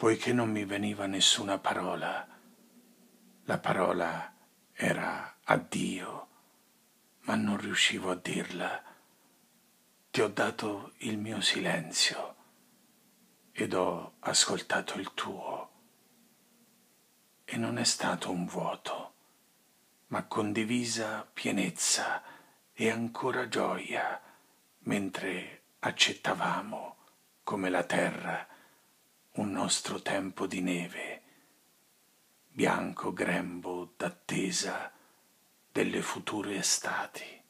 poiché non mi veniva nessuna parola. La parola era addio, ma non riuscivo a dirla. Ti ho dato il mio silenzio ed ho ascoltato il tuo. E non è stato un vuoto, ma condivisa pienezza e ancora gioia, mentre accettavamo, come la terra, un nostro tempo di neve, bianco grembo d'attesa delle future estati.